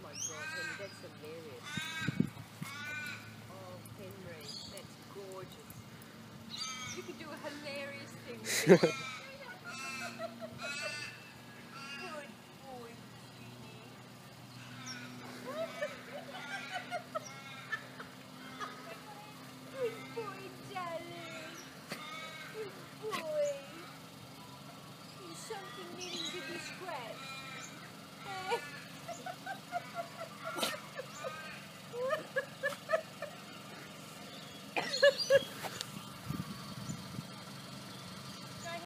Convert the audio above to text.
my God, Henry, that's hilarious. Oh, Henry, that's gorgeous. You could do a hilarious thing with it.